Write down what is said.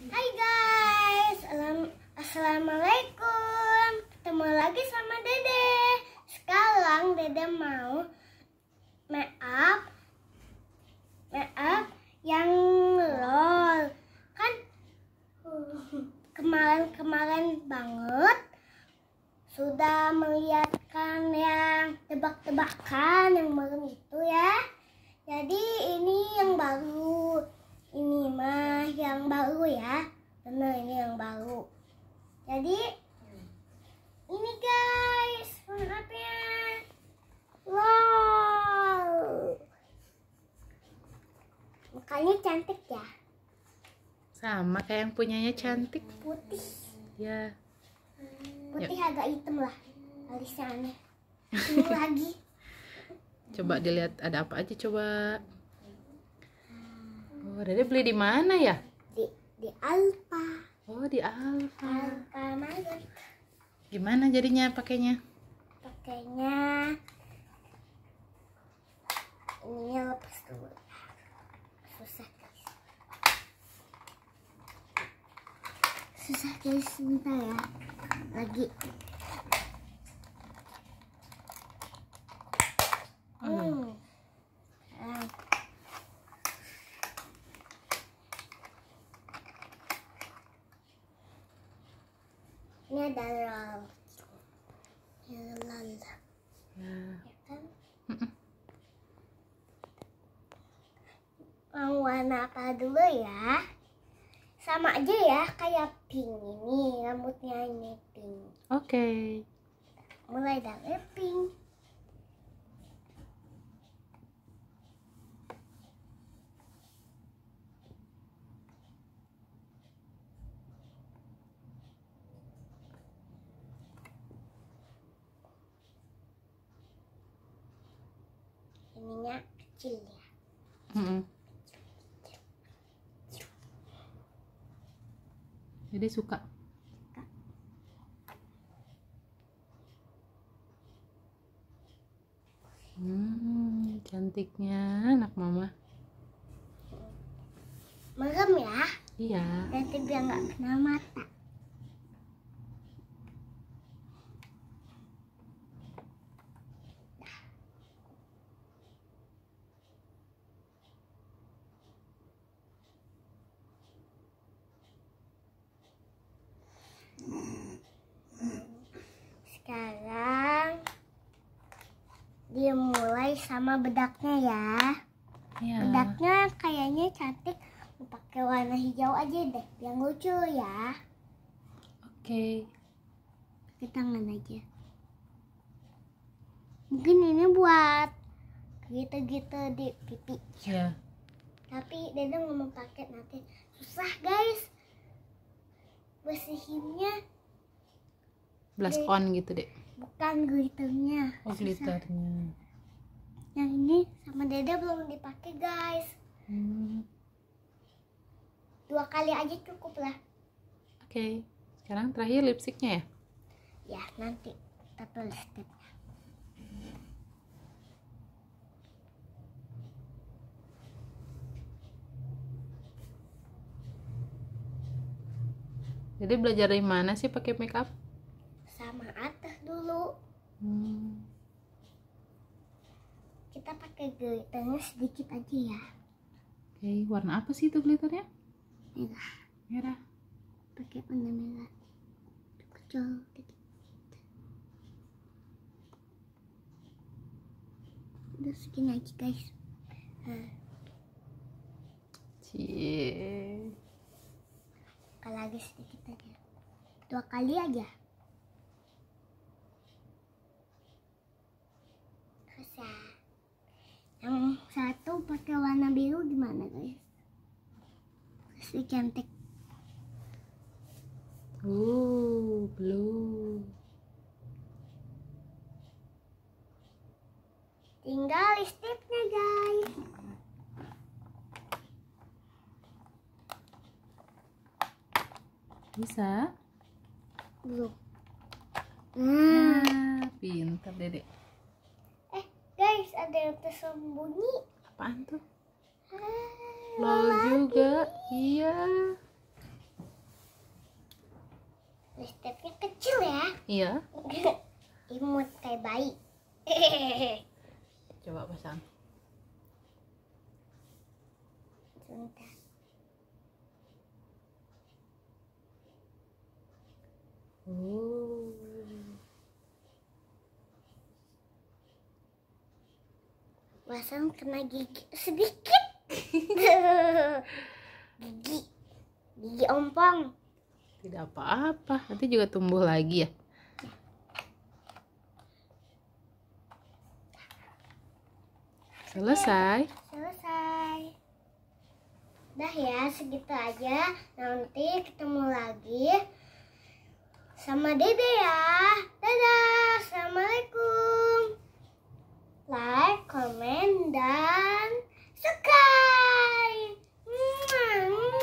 Hai guys, assalamualaikum. Ketemu lagi sama Dede. Sekarang Dede mau make up yang lol. Kan kemarin banget sudah melihatkan yang tebak-tebakan yang baru itu ya. Jadi ini yang baru. Ini mah yang baru ya. Bener, ini yang baru. Jadi ini guys, warnanya wow. Mukanya cantik ya. Sama kayak yang punyanya cantik. Putih. Ya. Putih agak hitam lah. Alisnya aneh. Ini lagi. Coba dilihat ada apa aja coba. Oh, Dede beli di mana ya? Di Alfa. Oh, di Alfa. Alfamart. Gimana jadinya pakainya? Pakainya ininya lepas dulu. Susah guys, sebentar ya. Lagi. Ini ada roll. Ya kan? Mau warna apa dulu ya? Sama aja ya kayak pink ini, rambutnya ini pink. Oke. Mulai dari pink. Ininya kecil ya. Dede suka. Cantiknya anak mama. Merem ya. Iya. Nanti biar nggak kena mata. Sekarang dia mulai sama bedaknya ya. Iya. Bedaknya kayaknya cantik. Mau pakai warna hijau aja deh, yang lucu ya. Oke. Pakai tangan aja. Mungkin ini buat gitu-gitu di pipi. Iya. Tapi Dede ngomong pakai nanti susah guys. Bersihinnya. Blush on gitu, Dek. Bukan glitternya. Oh, glitternya. Yang ini sama Dede belum dipakai guys. 2 kali aja cukup lah. Oke. Sekarang terakhir lipstiknya ya? Ya nanti kita tulis stepnya. Dede belajar dari mana sih pakai make up? Sama atas dulu. Kita pakai glitternya sedikit aja ya. Oke, warna apa sih itu glitternya? Merah. Merah. Pakai warna merah. Kecil dikit. Udah segini aja guys. Cie. Lagi sedikit aja. 2 kali aja. Susah. Yang satu pakai warna biru gimana guys? Pasti cantik. Blue. Tinggal lipstiknya guys. Bisa? Belum. Pintar Dede. Guys, ada yang tersembunyi. Apaan tuh? Lol juga. Iya. Lipstiknya kecil ya. Iya. Imut kayak bayi. Coba pasang. Sebentar. Pasang kena gigi sedikit. Gigi ompong. Tidak apa-apa, nanti juga tumbuh lagi ya. Selesai. Selesai. Dah ya, segitu aja. Nanti ketemu lagi sama Dede ya. Dadah. Assalamualaikum. Like, comment, dan subscribe.